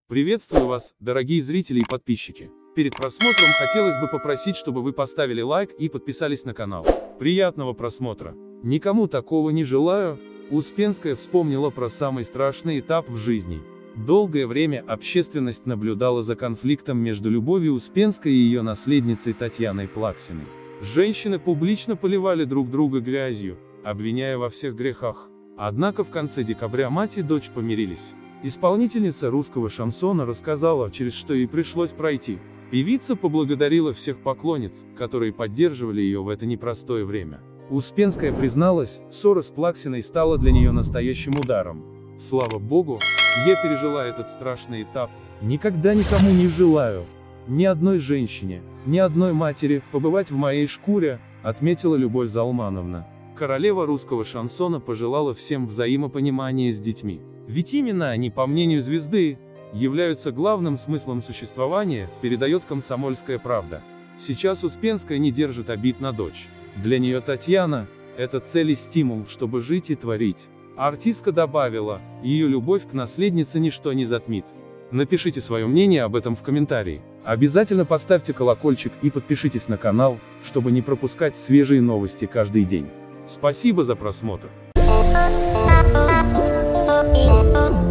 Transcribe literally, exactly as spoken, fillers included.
Приветствую вас, дорогие зрители и подписчики. Перед просмотром хотелось бы попросить, чтобы вы поставили лайк и подписались на канал. Приятного просмотра. Никому такого не желаю. Успенская вспомнила про самый страшный этап в жизни. Долгое время общественность наблюдала за конфликтом между Любовью Успенской и ее наследницей Татьяной Плаксиной. Женщины публично поливали друг друга грязью, обвиняя во всех грехах. Однако в конце декабря мать и дочь помирились. Исполнительница русского шансона рассказала, через что ей пришлось пройти. Певица поблагодарила всех поклонниц, которые поддерживали ее в это непростое время. Успенская призналась, ссора с Плаксиной стала для нее настоящим ударом. Слава Богу, я пережила этот страшный этап. Никогда никому не желаю, ни одной женщине, ни одной матери, побывать в моей шкуре, отметила Любовь Залмановна. Королева русского шансона пожелала всем взаимопонимания с детьми. Ведь именно они, по мнению звезды, являются главным смыслом существования, передает «Комсомольская правда». Сейчас Успенская не держит обид на дочь. Для нее Татьяна – это цель и стимул, чтобы жить и творить. А артистка добавила, ее любовь к наследнице ничто не затмит. Напишите свое мнение об этом в комментарии. Обязательно поставьте колокольчик и подпишитесь на канал, чтобы не пропускать свежие новости каждый день. Спасибо за просмотр. Thank you.